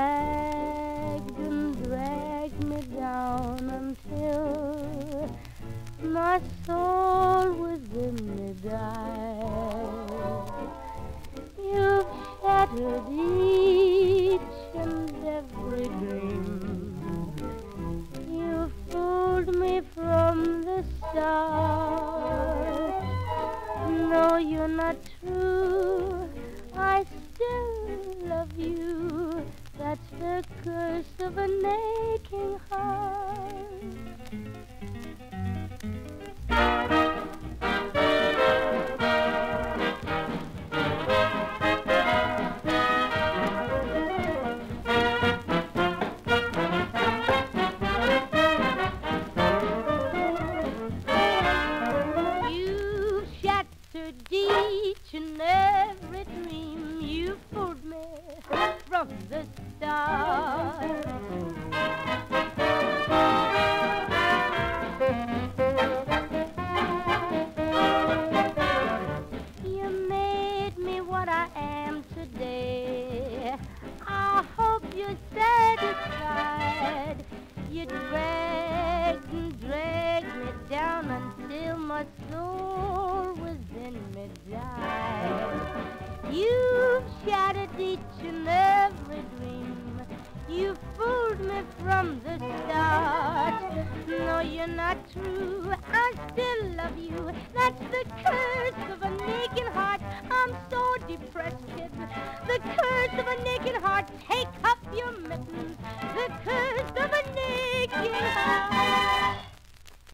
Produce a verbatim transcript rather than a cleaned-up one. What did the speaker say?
dragged and dragged me down until my soul within me died. You've shattered each and every dream. You fooled me from the start. No, you're not true. I still love you. That's the curse of an aching heart. You've shattered each and every dream. You fooled me from the start. You made me what I am today. I hope you're satisfied. You dragged and dragged me down until my soul within me died. You've shattered each and every dream. You fooled me from the start. No, you're not true. I still love you. That's the curse of a naked